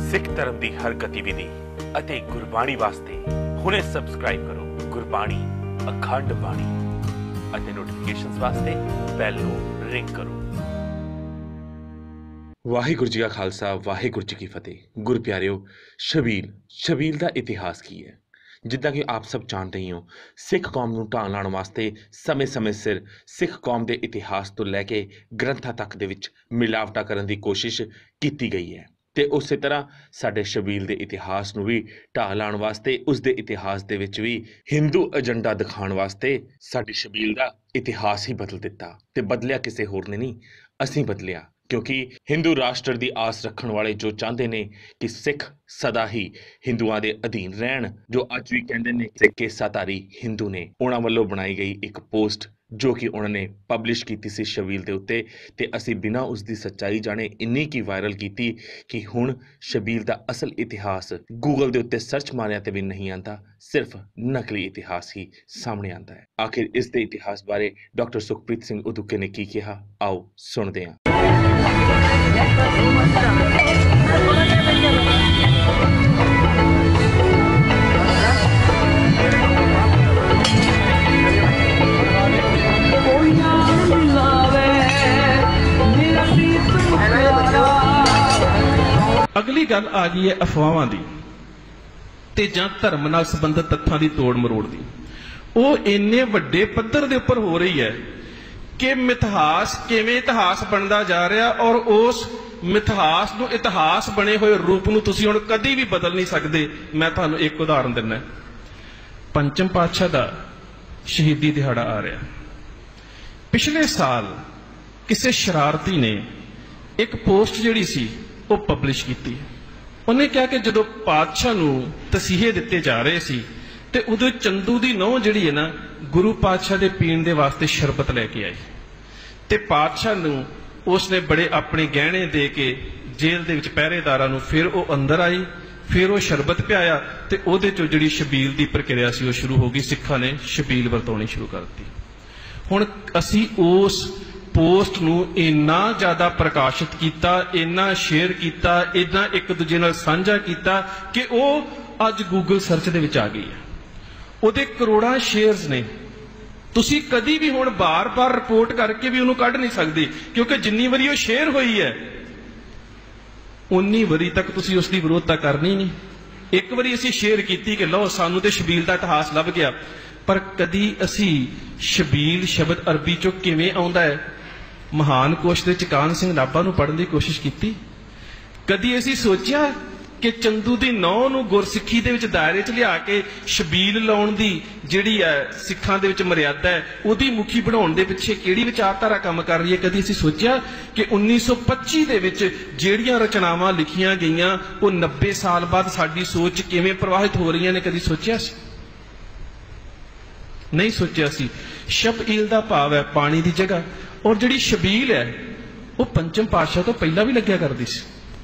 सिख धर्म की हर गतिविधि ਅਤੇ ਗੁਰਬਾਣੀ ਵਾਸਤੇ ਹੁਣੇ ਸਬਸਕ੍ਰਾਈਬ ਕਰੋ ਗੁਰਬਾਣੀ ਅਖੰਡ ਬਾਣੀ ਅਤੇ ਨੋਟੀਫਿਕੇਸ਼ਨਸ ਵਾਸਤੇ ਬੈਲ ਨੂੰ ਰਿੰਗ ਕਰੋ। ਵਾਹਿਗੁਰੂ ਜੀ ਕਾ ਖਾਲਸਾ ਵਾਹਿਗੁਰੂ ਜੀ ਕੀ ਫਤਿਹ। ਗੁਰ ਪਿਆਰਿਓ, ਸ਼ਬੀਲ ਦਾ ਇਤਿਹਾਸ ਕੀ ਹੈ? ਜਿੱਦਾਂ ਕਿ ਆਪ ਸਭ ਜਾਣਦੇ ਹੀ ਹੋ, ਸਿੱਖ ਕੌਮ ਨੂੰ ਢਾਲ ਲਾਉਣ ਵਾਸਤੇ ਸਮੇਂ ਸਿਰ ਸਿੱਖ ਕੌਮ ਦੇ ਇਤਿਹਾਸ ਤੋਂ ਲੈ ਕੇ ਗ੍ਰੰਥਾਂ ਤੱਕ ਦੇ ਵਿੱਚ ਮਿਲਾਵਟਾਂ ਕਰਨ ਦੀ ਕੋਸ਼ਿਸ਼ ਕੀਤੀ ਗਈ ਹੈ ਤੇ ਉਸੇ ਤਰ੍ਹਾਂ ਸਾਡੇ ਸ਼ਬੀਲ ਦੇ ਇਤਿਹਾਸ ਨੂੰ ਵੀ ਢਾਲ ਲਾਉਣ ਵਾਸਤੇ ਉਸ ਦੇ ਇਤਿਹਾਸ ਦੇ ਵਿੱਚ ਵੀ ਹਿੰਦੂ ਏਜੰਡਾ ਦਿਖਾਉਣ ਵਾਸਤੇ ਸਾਡੀ ਸ਼ਬੀਲ ਦਾ ਇਤਿਹਾਸ ਹੀ ਬਦਲ ਦਿੱਤਾ। ਤੇ ਬਦਲਿਆ ਕਿਸੇ ਹੋਰ ਨੇ ਨਹੀਂ, ਅਸੀਂ ਬਦਲਿਆ, ਕਿਉਂਕਿ ਹਿੰਦੂ ਰਾਸ਼ਟਰ ਦੀ ਆਸ ਰੱਖਣ ਵਾਲੇ ਜੋ ਚਾਹੁੰਦੇ ਨੇ ਕਿ ਸਿੱਖ ਸਦਾ ਹੀ ਹਿੰਦੂਆਂ ਦੇ ਅਧੀਨ ਰਹਿਣ, ਜੋ ਅੱਜ ਵੀ ਕਹਿੰਦੇ ਨੇ ਕਿ ਕੇਸਾਧਾਰੀ ਹਿੰਦੂ ਨੇ, ਉਹਨਾਂ ਵੱਲੋਂ ਬਣਾਈ ਗਈ ਇੱਕ ਪੋਸਟ ਜੋ ਕਿ ਉਹਨਾਂ ਨੇ ਪਬਲਿਸ਼ ਕੀਤੀ ਸੀ ਸ਼ਬੀਲ ਦੇ ਉੱਤੇ, ਤੇ ਅਸੀਂ ਬਿਨਾਂ ਉਸ ਦੀ ਸੱਚਾਈ ਜਾਣੇ ਇੰਨੀ ਕੀ ਵਾਇਰਲ ਕੀਤੀ ਕਿ ਹੁਣ ਸ਼ਬੀਲ ਦਾ ਅਸਲ ਇਤਿਹਾਸ ਗੂਗਲ ਦੇ ਉੱਤੇ ਸਰਚ ਮਾਰਿਆ ਤੇ ਵੀ ਨਹੀਂ ਆਉਂਦਾ, ਸਿਰਫ ਨਕਲੀ ਇਤਿਹਾਸ ਹੀ ਸਾਹਮਣੇ ਆਉਂਦਾ ਹੈ। ਆਖਿਰ ਇਸ ਦੇ ਇਤਿਹਾਸ ਬਾਰੇ ਡਾਕਟਰ ਸੁਖਪ੍ਰੀਤ ਸਿੰਘ ਉਦੂਕੇ ਨੇ ਕੀ ਕਿਹਾ, ਆਓ ਸੁਣਦੇ ਹਾਂ। अगली गल आ गई है अफवाहां दी ते जां धर्म नाल संबंधित तत्थां दी तोड़ मरोड़ दी। वो इन्ने वड्डे पद्धर दे उपर हो रही है कि मिथहास किवें इतिहास बनदा जा रहा और उस मिथहास नूं इतिहास बने हुए रूप नूं तुसीं हुण कदी भी बदल नहीं सकदे। मैं तुहानूं एक उदाहरण दिन्ना, पंचम पातशाह दा शहीदी दिहाड़ा आ रहा। पिछले साल किसी शरारती ने एक पोस्ट जिहड़ी सी वो पबलिश की। उन्हें कहा कि जो पातशाह नूं तसीहे दिते जा रहे सी ते उदों चंदू दी नौं जिहड़ी है ना गुरु पातशाह दे पीण दे वास्ते शरबत लैके आई ते पातशाह नूं उसने बड़े अपने गहने दे के जेल दे विच पहरेदारां नूं फिर वो अंदर आई, फिर वो शरबत पियाया ते उहदे चों जिहड़ी शबील दी प्रक्रिया सी वो शुरू हो गई। सिखां ने शबील वरताउणी शुरू कर दी। हुण असीं उस पोस्ट नूं इन्ना ज़्यादा प्रकाशित किया, इन्ना शेयर किया, इन्ना एक दूजे नाल साझा किया कि वह अज गूगल सर्च दे विच आ गई है। उहदे करोड़ां शेयर्स ने। तुसीं कदी भी हुण बार बार रिपोर्ट करके भी उन्होंने कढ नहीं सकते, क्योंकि जिन्नी वारी वो शेयर हुई है उन्नी वारी तक तुसीं उसकी विरोधता करनी नहीं। एक बारी असीं शेयर की कि लो सानू ते शबील का इतिहास लभ गया, पर कदी असीं शबील शब्द अरबी चों किवें आउंदा है महान कोश दे कान सिंह नाभा नूं पढ़न की कोशिश की? कदी असीं सोचिया कि चंदू दी नौं नूं गुरसिੱਖੀ दे विच दायरे च लिया के शबील लाउण दी जिहड़ी है सिखां दे विच मर्यादा है उहदी मुखी बनाउण दे पिछे किहड़ी विचारधारा काम कर रही है? कदी असीं सोचिया कि 1925 दे विच जिहड़ियां रचनावां लिखियां गईयां वो 90 साल बाद साडी सोच किवें प्रवाहित हो रही ने? कदी सोचिया सी? नहीं सोचिया सी। शबील दा भाव है पानी दी जगह, और जिहड़ी शबील है वो पंचम पातशाह तो पहला भी लग्या करदी सी।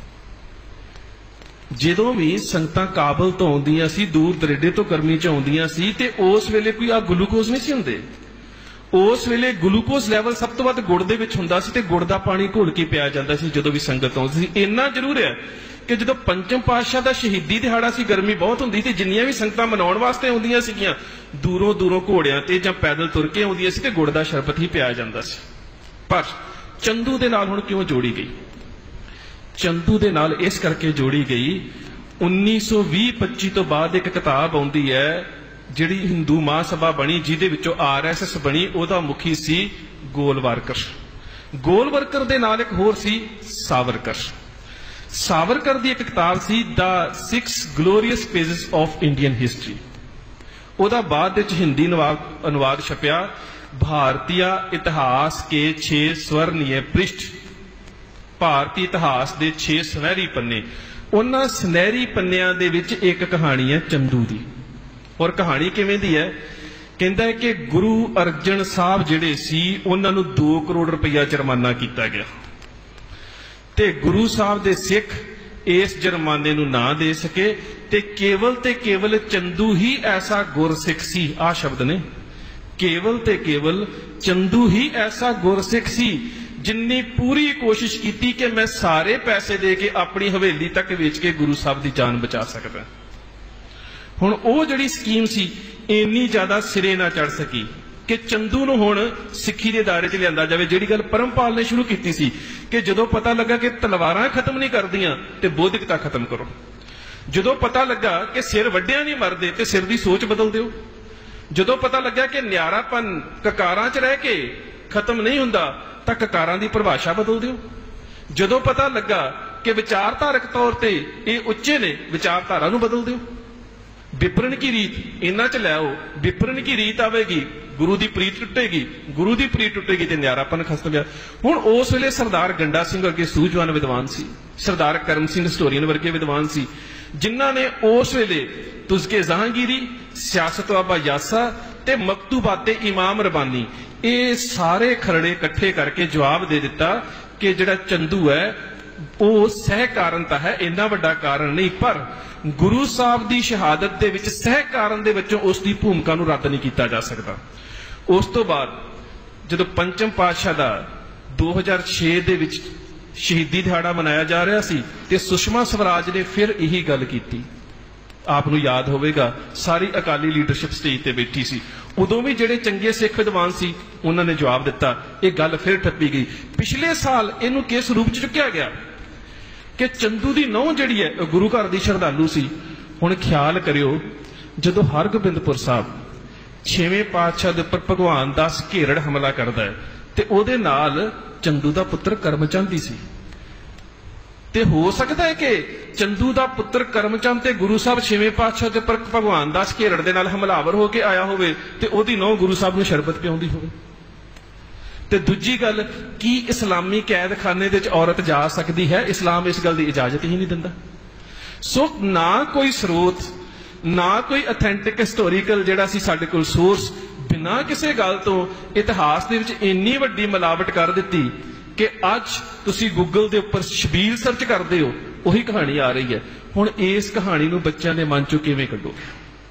जदों भी संगतां काबल तो आउंदियां सी, दूर दरेडे तो गर्मी च आउंदियां सी ते उस वेले कोई आ ग्लूकोज नहीं सी हुंदे। उस वेले ग्लूकोज लैवल सब तो वध गुड़ दे विच हुंदा सी ते गुड़ दा पानी घोल के पिया जांदा सी जदों भी संगत आउंदी सी। इन्ना जरूर है कि जो पंचम पातशाह का शहीदी दिहाड़ा सी गर्मी बहुत होंदी थी, जिन्नियां भी संगतां मनाउण वास्ते आउंदियां सीगियां दूरों घोड़ियां ते जां पैदल तुर के आउंदियां सी ते गुड़ दा शरबत ही पिया जांदा सी। पर चंदू दे नाल हुण क्यों जोड़ी गई? चंदू दे नाल इस करके जोड़ी गई 1920-25 तो बाद एक किताब आउंदी है जिहड़ी हिंदू महासभा बनी, जिहदे विचों RSS बनी, ओहदा मुखी सी गोलवरकर। गोलवरकर दे नाल एक होर सी सावरकर। सावरकर दी एक किताब सी the 6 glorious pages of Indian history. ओहदा बाद विच हिंदी अनुवाद छपिया भारतीय इतिहास के 6 स्वर्णीय पृष्ठ। भारतीय इतिहास के 6 सुनहरी पन्ने। उन्हां सुनहरी पन्नियां दे विच एक कहानी है चंदू दी। और कहानी किवें दी है? कहंदा है कि गुरु अर्जन साहब जिहड़े सी उन्हां नूं 2 करोड़ रुपया जुर्माना किया गया ते गुरु साहब दे सिख इस जुर्माने नूं ना दे सके ते केवल चंदू ही ऐसा गुरसिख सी। आ शब्द ने केवल चंदू ही ऐसा गुरसिख सी ਜਿੰਨੀ ਪੂਰੀ ਕੋਸ਼ਿਸ਼ ਕੀਤੀ ਕਿ ਮੈਂ ਸਾਰੇ ਪੈਸੇ ਦੇ ਕੇ ਆਪਣੀ ਹਵੇਲੀ ਤੱਕ ਵੇਚ ਕੇ ਗੁਰੂ ਸਾਹਿਬ ਦੀ ਜਾਨ ਬਚਾ ਸਕਦਾ। ਹੁਣ ਉਹ ਜਿਹੜੀ ਸਕੀਮ ਸੀ ਇੰਨੀ ਜ਼ਿਆਦਾ ਸਿਰੇ ਨਾ ਚੜ ਸਕੀ ਕਿ ਚੰਦੂ ਨੂੰ ਹੁਣ ਸਿੱਖੀ ਦੇ ਦਾਇਰੇ 'ਚ ਲਿਆਂਦਾ ਜਾਵੇ। ਜਿਹੜੀ ਗੱਲ ਪਰਮਪਾਲ ਨੇ ਸ਼ੁਰੂ ਕੀਤੀ ਸੀ ਕਿ ਜਦੋਂ ਪਤਾ ਲੱਗਾ ਕਿ ਤਲਵਾਰਾਂ ਖਤਮ ਨਹੀਂ ਕਰਦੀਆਂ ਤੇ ਬੌਧਿਕਤਾ ਖਤਮ ਕਰੋ, ਜਦੋਂ ਪਤਾ ਲੱਗਾ ਕਿ ਸਿਰ ਵੱਢਿਆਂ ਨਹੀਂ ਮਰਦੇ ਤੇ ਸਿਰ ਦੀ ਸੋਚ ਬਦਲ ਦਿਓ, ਜਦੋਂ ਪਤਾ ਲੱਗਾ ਕਿ ਨਿਆਰਾਪਨ ਕਕਾਰਾਂ 'ਚ ਰਹਿ ਕੇ ਖਤਮ ਨਹੀਂ ਹੁੰਦਾ ਤਾਂ ਕਕਾਰਾਂ ਦੀ ਪਰਿਭਾਸ਼ਾ ਬਦਲ ਦਿਓ, ਜਦੋਂ ਪਤਾ ਲੱਗਾ ਕਿ ਵਿਚਾਰਧਾਰਕ ਤੌਰ ਤੇ ਇਹ ਉੱਚੇ ਨੇ ਵਿਚਾਰਧਾਰਾ ਨੂੰ ਬਦਲ ਦਿਓ। ਵਿਪਰਨ ਕੀ ਰੀਤ ਇਹਨਾਂ 'ਚ ਲੈ ਆਓ, ਵਿਪਰਨ ਕੀ ਰੀਤ ਆਵੇਗੀ, ਗੁਰੂ ਦੀ ਪ੍ਰੀਤ ਟੁੱਟੇਗੀ, ਗੁਰੂ ਦੀ ਪ੍ਰੀਤ ਟੁੱਟੇਗੀ ਤੇ ਨਿਆਰਾਪਨ ਖਤਮ ਗਿਆ। ਹੁਣ ਉਸ ਵੇਲੇ ਸਰਦਾਰ ਗੰਡਾ ਸਿੰਘ ਵਰਗੇ ਸੂਝਵਾਨ ਵਿਦਵਾਨ ਸੀ, ਸਰਦਾਰ ਕਰਮ ਸਿੰਘ ਹਿਸਟੋਰੀਅਨ ਵਰਗੇ ਵਿਦਵਾਨ ਸੀ, ਜਿਨ੍ਹਾਂ ਨੇ ਉਸ ਵੇਲੇ ਤੁਜ਼ਕੇ ਜਹਾਂਗੀਰੀ, ਸਿਆਸਤ ਵਾਬਾ ਯਾਸਾ ਤੇ ਮਕਤੂਬਾਤੇ ਇਮਾਮ ਰਬਾਨੀ ਇਹ ਸਾਰੇ ਖਰੜੇ ਇਕੱਠੇ ਕਰਕੇ ਜਵਾਬ ਦੇ ਦਿੱਤਾ ਕਿ ਜਿਹੜਾ ਚੰਦੂ ਹੈ ਉਹ ਸਹਿ ਕਾਰਨ ਤਾਂ ਹੈ, ਇੰਨਾ ਵੱਡਾ ਕਾਰਨ ਨਹੀਂ, ਪਰ ਗੁਰੂ ਸਾਹਿਬ ਦੀ ਸ਼ਹਾਦਤ ਦੇ ਵਿੱਚ ਸਹਿ ਕਾਰਨ ਦੇ ਵਿੱਚੋਂ ਉਸ ਦੀ ਭੂਮਿਕਾ ਨੂੰ ਰੱਦ ਨਹੀਂ ਕੀਤਾ ਜਾ ਸਕਦਾ। ਉਸ ਤੋਂ ਬਾਅਦ ਜਦੋਂ ਪੰਚਮ ਪਾਤਸ਼ਾਹ ਦਾ 2006 ਦੇ ਵਿੱਚ ਸ਼ਹੀਦੀ ਦਿਹਾੜਾ ਮਨਾਇਆ ਜਾ ਰਿਹਾ ਸੀ ਤੇ ਸੁਸ਼ਮਾ ਸਵਰਾਜ ਨੇ ਫਿਰ ਇਹੀ ਗੱਲ ਕੀਤੀ। ਆਪ ਨੂੰ ਯਾਦ ਹੋਵੇਗਾ ਸਾਰੀ ਅਕਾਲੀ ਲੀਡਰਸ਼ਿਪ ਸਟੇਜ ਤੇ ਬੈਠੀ ਸੀ, ਉਦੋਂ ਵੀ ਜਿਹੜੇ ਚੰਗੇ ਸਿੱਖ ਵਿਦਵਾਨ ਸੀ ਉਹਨਾਂ ਨੇ ਜਵਾਬ ਦਿੱਤਾ, ਇਹ ਗੱਲ ਫਿਰ ਠੱਪੀ ਗਈ। ਪਿਛਲੇ ਸਾਲ ਇਹਨੂੰ ਕਿਸ ਰੂਪ 'ਚ ਚੁੱਕਿਆ ਗਿਆ ਕਿ ਚੰਦੂ ਦੀ ਨਹੁੰ ਜਿਹੜੀ ਹੈ ਗੁਰੂ ਘਰ ਦੀ ਸ਼ਰਧਾਲੂ ਸੀ। ਹੁਣ ਖਿਆਲ ਕਰਿਓ ਜਦੋਂ ਹਰਗੋਬਿੰਦਪੁਰ ਸਾਹਿਬ 6ਵੇਂ ਪਾਤਸ਼ਾਹ ਦੇ ਉੱਪਰ ਭਗਵਾਨ ਦਾਸ ਘੇਰੜ ਹਮਲਾ ਕਰਦਾ ਹੈ ਤੇ ਉਹਦੇ ਨਾਲ ਚੰਦੂ ਦਾ ਪੁੱਤਰ ਕਰਮਚੰਦ ਹੀ ਸੀ, ਤੇ ਹੋ ਸਕਦਾ ਹੈ ਕਿ ਚੰਦੂ ਦਾ ਪੁੱਤਰ ਕਰਮਚੰਦ ਤੇ ਗੁਰੂ ਸਾਹਿਬ 6ਵੇਂ ਪਾਤਸ਼ਾਹ ਦੇ ਉੱਪਰ ਭਗਵਾਨ ਦਾਸ ਘੇਰੜ ਦੇ ਨਾਲ ਹਮਲਾਵਰ ਹੋ ਕੇ ਆਇਆ ਹੋਵੇ ਤੇ ਉਹਦੀ ਨਹੁੰ ਗੁਰੂ ਸਾਹਿਬ ਨੂੰ ਸ਼ਰਬਤ ਪਿਆਉਂਦੀ ਹੋਵੇ। ਤੇ ਦੂਜੀ ਗੱਲ, ਕੀ ਇਸਲਾਮੀ ਕੈਦਖਾਨੇ ਦੇ ਵਿੱਚ ਔਰਤ ਜਾ ਸਕਦੀ ਹੈ? ਇਸਲਾਮ ਇਸ ਗੱਲ ਦੀ ਇਜਾਜ਼ਤ ਹੀ ਨਹੀਂ ਦਿੰਦਾ। ਸੋ ਨਾ ਕੋਈ ਸਰੋਤ, ਨਾ ਕੋਈ ਅਥੈਂਟਿਕ ਹਿਸਟੋਰੀਕਲ ਜਿਹੜਾ ਸੀ ਸਾਡੇ ਕੋਲ ਸੋਰਸ, ਬਿਨਾਂ ਕਿਸੇ ਗੱਲ ਤੋਂ ਇਤਿਹਾਸ ਦੇ ਵਿੱਚ ਇੰਨੀ ਵੱਡੀ ਮਿਲਾਵਟ ਕਰ ਦਿੱਤੀ ਕਿ ਅੱਜ ਤੁਸੀਂ ਗੂਗਲ ਦੇ ਉੱਪਰ ਸ਼ਬੀਲ ਸਰਚ ਕਰਦੇ ਹੋ, ਉਹੀ ਕਹਾਣੀ ਆ ਰਹੀ ਹੈ। ਹੁਣ ਇਸ ਕਹਾਣੀ ਨੂੰ ਬੱਚਿਆਂ ਦੇ ਮਨ ਚੋਂ ਕਿਵੇਂ ਕੱਢੋਗੇ?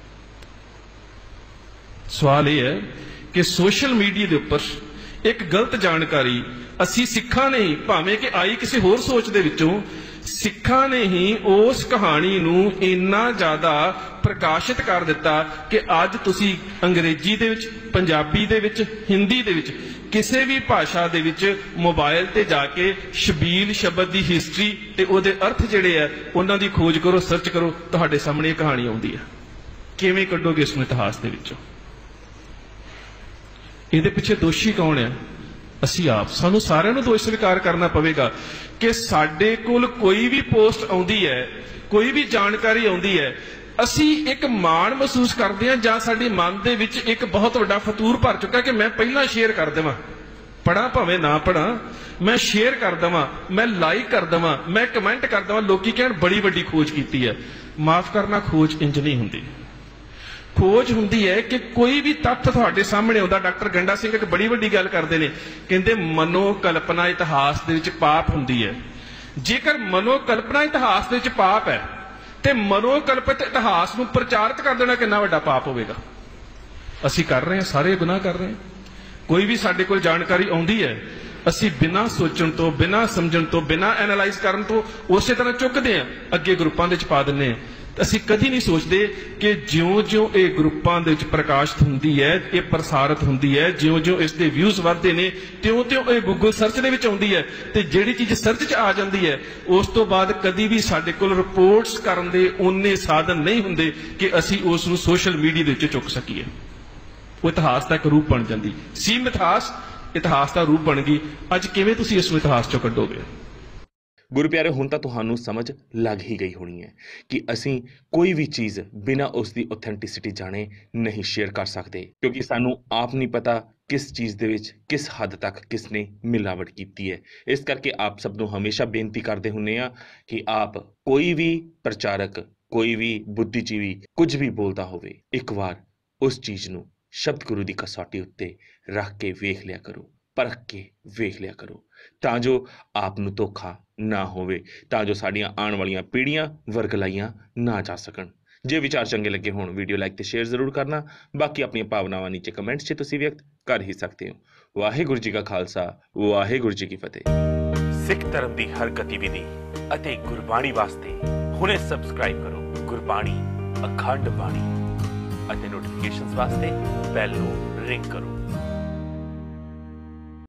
ਸਵਾਲ ਇਹ ਹੈ ਕਿ ਸੋਸ਼ਲ ਮੀਡੀਆ ਦੇ ਉੱਪਰ ਇੱਕ ਗਲਤ ਜਾਣਕਾਰੀ ਅਸੀਂ ਸਿੱਖਾਂ ਨੇ ਹੀ, ਭਾਵੇਂ ਕਿ ਆਈ ਕਿਸੇ ਹੋਰ ਸੋਚ ਦੇ ਵਿੱਚੋਂ, ਸਿੱਖਾਂ ਨੇ ਹੀ ਉਸ ਕਹਾਣੀ ਨੂੰ ਇੰਨਾ ਜ਼ਿਆਦਾ ਪ੍ਰਕਾਸ਼ਿਤ ਕਰ ਦਿੱਤਾ ਕਿ ਅੱਜ ਤੁਸੀਂ ਅੰਗਰੇਜ਼ੀ ਦੇ ਵਿੱਚ, ਪੰਜਾਬੀ ਦੇ ਵਿੱਚ, ਹਿੰਦੀ ਦੇ ਵਿੱਚ, ਕਿਸੇ ਵੀ ਭਾਸ਼ਾ ਦੇ ਵਿੱਚ ਮੋਬਾਈਲ ਤੇ ਜਾ ਕੇ ਸ਼ਬੀਲ ਸ਼ਬਦ ਦੀ ਹਿਸਟਰੀ ਤੇ ਉਹਦੇ ਅਰਥ ਜਿਹੜੇ ਆ ਉਹਨਾਂ ਦੀ ਖੋਜ ਕਰੋ, ਸਰਚ ਕਰੋ, ਤੁਹਾਡੇ ਸਾਹਮਣੇ ਇਹ ਕਹਾਣੀ ਆਉਂਦੀ ਹੈ। ਕਿਵੇਂ ਕੱਢੋਗੇ ਇਸ ਨੂੰ ਇਤਿਹਾਸ ਦੇ ਵਿੱਚੋਂ? ਇਹਦੇ ਪਿੱਛੇ ਦੋਸ਼ੀ ਕੌਣ ਹੈ? ਅਸੀਂ ਆਪ। ਸਾਨੂੰ ਸਾਰਿਆਂ ਨੂੰ ਦੋਸ਼ ਸਵੀਕਾਰ ਕਰਨਾ ਪਵੇਗਾ ਕਿ ਸਾਡੇ ਕੋਲ ਕੋਈ ਵੀ ਪੋਸਟ ਆਉਂਦੀ ਹੈ, ਕੋਈ ਵੀ ਜਾਣਕਾਰੀ ਆਉਂਦੀ ਹੈ, ਅਸੀਂ ਇੱਕ ਮਾਣ ਮਹਿਸੂਸ ਕਰਦੇ ਹਾਂ ਜਾਂ ਸਾਡੇ ਮਨ ਦੇ ਵਿੱਚ ਇੱਕ ਬਹੁਤ ਵੱਡਾ ਫਤੂਰ ਭਰ ਚੁੱਕਾ ਕਿ ਮੈਂ ਪਹਿਲਾਂ ਸ਼ੇਅਰ ਕਰ ਦੇਵਾਂ, ਪੜਾਂ ਭਾਵੇਂ ਨਾ ਪੜਾਂ, ਮੈਂ ਸ਼ੇਅਰ ਕਰ ਦੇਵਾਂ, ਮੈਂ ਲਾਈਕ ਕਰ ਦੇਵਾਂ, ਮੈਂ ਕਮੈਂਟ ਕਰ ਦੇਵਾਂ, ਲੋਕੀ ਕਹਿਣ ਬੜੀ ਵੱਡੀ ਖੋਜ ਕੀਤੀ ਹੈ। ਮਾਫ ਕਰਨਾ, ਖੋਜ ਇੰਜ ਨਹੀਂ ਹੁੰਦੀ। ਖੋਜ ਹੁੰਦੀ ਹੈ ਕਿ ਕੋਈ ਵੀ ਤੱਥ ਤੁਹਾਡੇ ਸਾਹਮਣੇ ਆਉਂਦਾ। ਡਾਕਟਰ ਗੰਡਾ ਸਿੰਘ ਇੱਕ ਬੜੀ ਵੱਡੀ ਗੱਲ ਕਰਦੇ ਨੇ, ਕਹਿੰਦੇ ਮਨੋ ਕਲਪਨਾ ਇਤਿਹਾਸ ਦੇ ਵਿੱਚ ਪਾਪ ਹੁੰਦੀ ਹੈ। ਜੇਕਰ ਮਨੋ ਕਲਪਨਾ ਇਤਿਹਾਸ ਦੇ ਵਿੱਚ ਪਾਪ ਹੈ ਤੇ ਮਨੋ ਕਲਪਿਤ ਇਤਿਹਾਸ ਨੂੰ ਪ੍ਰਚਾਰਿਤ ਕਰ ਦੇਣਾ ਕਿੰਨਾ ਵੱਡਾ ਪਾਪ ਹੋਵੇਗਾ। ਅਸੀਂ ਕਰ ਰਹੇ ਹਾਂ, ਸਾਰੇ ਗੁਨਾਹ ਕਰ ਰਹੇ ਹਾਂ। ਕੋਈ ਵੀ ਸਾਡੇ ਕੋਲ ਜਾਣਕਾਰੀ ਆਉਂਦੀ ਹੈ, ਅਸੀਂ ਬਿਨਾਂ ਸੋਚਣ ਤੋਂ, ਬਿਨਾਂ ਸਮਝਣ ਤੋਂ, ਬਿਨਾਂ ਐਨਾਲਾਈਜ਼ ਕਰਨ ਤੋਂ ਉਸੇ ਤਰ੍ਹਾਂ ਚੁੱਕਦੇ ਹਾਂ, ਅੱਗੇ ਗਰੁੱਪਾਂ ਦੇ ਵਿੱਚ ਪਾ ਦਿੰਦੇ ਹਾਂ। ਅਸੀਂ ਕਦੀ ਨਹੀਂ ਸੋਚਦੇ ਕਿ ਜਿਉਂ-ਜਿਉਂ ਇਹ ਗਰੁੱਪਾਂ ਦੇ ਵਿੱਚ ਪ੍ਰਕਾਸ਼ਿਤ ਹੁੰਦੀ ਹੈ, ਇਹ ਪ੍ਰਸਾਰਿਤ ਹੁੰਦੀ ਹੈ, ਜਿਉਂ-ਜਿਉਂ ਇਸ ਦੇ ਵਿਊਜ਼ ਵੱਧਦੇ ਨੇ, ਤਿਉਂ-ਤਿਉਂ ਇਹ ਗੂਗਲ ਸਰਚ ਦੇ ਵਿੱਚ ਆਉਂਦੀ ਹੈ, ਤੇ ਜਿਹੜੀ ਚੀਜ਼ ਸਰਚ 'ਚ ਆ ਜਾਂਦੀ ਹੈ ਉਸ ਤੋਂ ਬਾਅਦ ਕਦੀ ਵੀ ਸਾਡੇ ਕੋਲ ਰਿਪੋਰਟਸ ਕਰਨ ਦੇ ਓਨੇ ਸਾਧਨ ਨਹੀਂ ਹੁੰਦੇ ਕਿ ਅਸੀਂ ਉਸ ਨੂੰ ਸੋਸ਼ਲ ਮੀਡੀਆ ਦੇ ਵਿੱਚ ਚੁੱਕ ਸਕੀਏ। ਉਹ ਇਤਿਹਾਸ ਦਾ ਇੱਕ ਰੂਪ ਬਣ ਜਾਂਦੀ ਸੀ। ਮਿਥਾਸ ਇਤਿਹਾਸ ਦਾ ਰੂਪ ਬਣ ਗਈ। ਅੱਜ ਕਿਵੇਂ ਤੁਸੀਂ ਇਸ ਨੂੰ ਇਤਿਹਾਸ 'ਚੋਂ ਕੱਢੋਗੇ? ਗੁਰੂ ਪਿਆਰੇ, ਹੁਣ ਤਾਂ ਤੁਹਾਨੂੰ ਸਮਝ ਲੱਗ ਹੀ ਗਈ ਹੋਣੀ ਹੈ ਕਿ ਅਸੀਂ ਕੋਈ ਵੀ ਚੀਜ਼ ਬਿਨਾਂ ਉਸ ਦੀ ਆਥੈਂਟਿਸਿਟੀ ਜਾਣੇ ਨਹੀਂ ਸ਼ੇਅਰ ਕਰ ਸਕਦੇ, ਕਿਉਂਕਿ ਸਾਨੂੰ ਆਪ ਨਹੀਂ ਪਤਾ ਕਿਸ ਚੀਜ਼ ਦੇ ਵਿੱਚ ਕਿਸ ਹੱਦ ਤੱਕ ਕਿਸ ਨੇ ਮਿਲਾਵਟ ਕੀਤੀ ਹੈ। ਇਸ ਕਰਕੇ ਆਪ ਸਭ ਨੂੰ ਹਮੇਸ਼ਾ ਬੇਨਤੀ ਕਰਦੇ ਹੁੰਦੇ ਆ ਕਿ ਆਪ ਕੋਈ ਵੀ ਪ੍ਰਚਾਰਕ, ਕੋਈ ਵੀ ਬੁੱਧੀਜੀਵੀ ਕੁਝ ਵੀ ਬੋਲਦਾ ਹੋਵੇ, ਇੱਕ ਵਾਰ ਉਸ ਚੀਜ਼ ਨੂੰ ਸ਼ਬਦ ਗੁਰੂ ਦੀ ਕਸੌਟੀ ਉੱਤੇ ਰੱਖ ਕੇ ਵੇਖ ਲਿਆ ਕਰੋ, ਪਰਖ ਕੇ ਵੇਖ ਲਿਆ ਕਰੋ, ਤਾਂ ਜੋ ਆਪ ਨੂੰ ਧੋਖਾ ਨਾ ਹੋਵੇ, ਤਾਂ ਜੋ ਸਾਡੀਆਂ ਆਉਣ ਵਾਲੀਆਂ ਪੀੜ੍ਹੀਆਂ ਵਰਗਲਾਈਆਂ ਨਾ ਜਾ ਸਕਣ। ਜੇ ਵਿਚਾਰ ਚੰਗੇ ਲੱਗੇ ਹੋਣ, ਵੀਡੀਓ ਲਾਈਕ ਤੇ ਸ਼ੇਅਰ ਜ਼ਰੂਰ ਕਰਨਾ। ਬਾਕੀ ਆਪਣੀਆਂ ਭਾਵਨਾਵਾਂ ਨੀਚੇ ਕਮੈਂਟਸ 'ਚ ਤੁਸੀਂ ਵਿਅਕਤ ਕਰ ਹੀ ਸਕਦੇ ਹੋ। ਵਾਹਿਗੁਰੂ ਜੀ ਕਾ ਖਾਲਸਾ ਵਾਹਿਗੁਰੂ ਜੀ ਕੀ ਫਤਿਹ। ਸਿੱਖ ਧਰਮ ਦੀ ਹਰ ਗਤੀਵਿਧੀ ਅਤੇ ਗੁਰਬਾਣੀ ਵਾਸਤੇ ਹੁਣੇ ਸਬਸਕ੍ਰਾਈਬ ਕਰੋ ਗੁਰਬਾਣੀ ਅਖੰਡ ਬਾਣੀ ਅਤੇ ਨੋਟੀਫਿਕੇਸ਼ਨਸ ਵਾਸਤੇ ਬੈਲ ਨੂੰ ਰਿੰਗ ਕਰੋ।